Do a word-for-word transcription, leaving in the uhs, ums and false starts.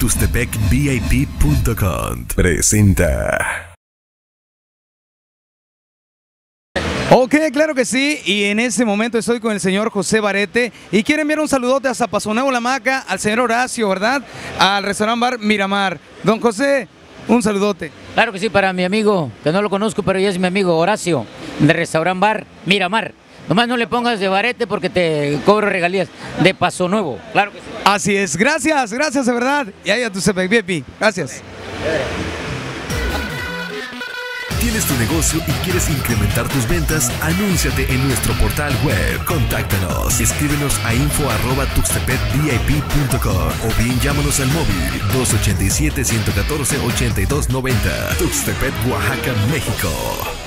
Tuxtepec V I P punto com presenta. Ok, claro que sí, y en este momento estoy con el señor José Barete y quiero enviar un saludote hasta Paso Nuevo, La Hamaca, al señor Horacio, ¿verdad? Al restaurante bar Miramar. Don José, un saludote. Claro que sí, para mi amigo, que no lo conozco, pero ya es mi amigo Horacio, de restaurante bar Miramar. Nomás no le pongas de Barete porque te cobro regalías de Paso Nuevo, claro que sí. Así es, gracias, gracias de verdad. Y ahí a Tuxtepec V I P, gracias. ¿Tienes tu negocio y quieres incrementar tus ventas? Anúnciate en nuestro portal web. Contáctanos. Escríbenos a info arroba tuxtepec V I P punto com o bien llámanos al móvil dos ochenta y siete, ciento catorce, ochenta y dos noventa. Tuxtepec, Oaxaca, México.